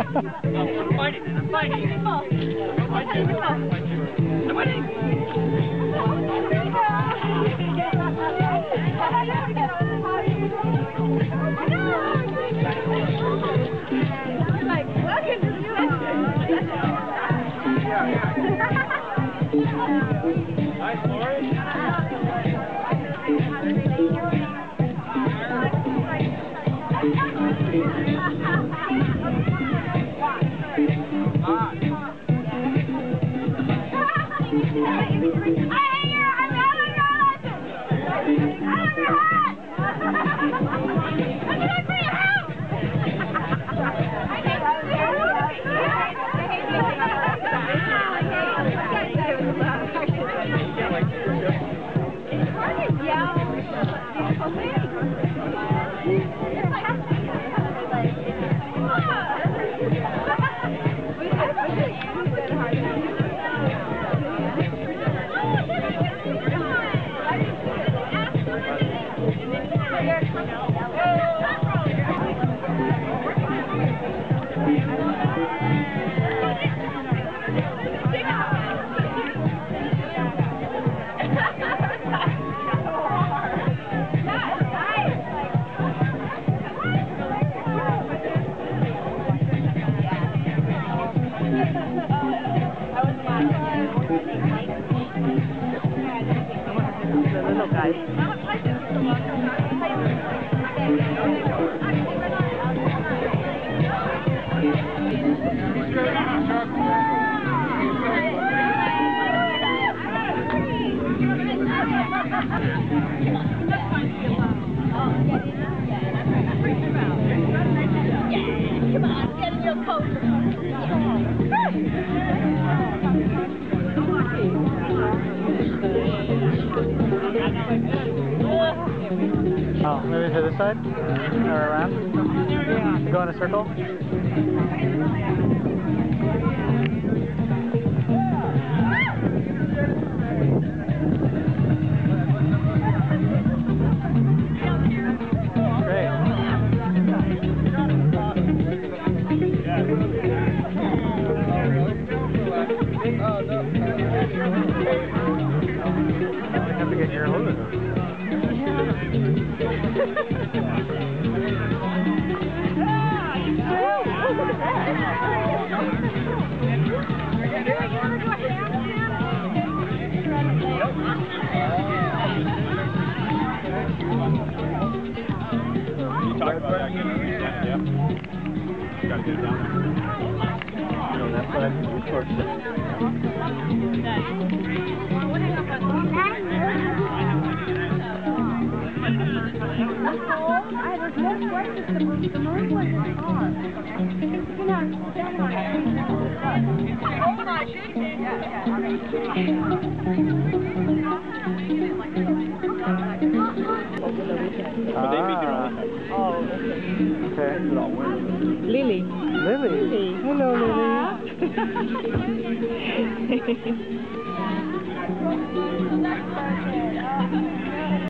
I'm fighting. I'm fighting. I'm winning. Nice, Lori. Oh, maybe to this side? Or around? Yeah. Go in a circle? Great. I have to get your Hula. Gotta get it down there. That's what I think we torched it. Okay. Lily. Lily. Hello, Lily.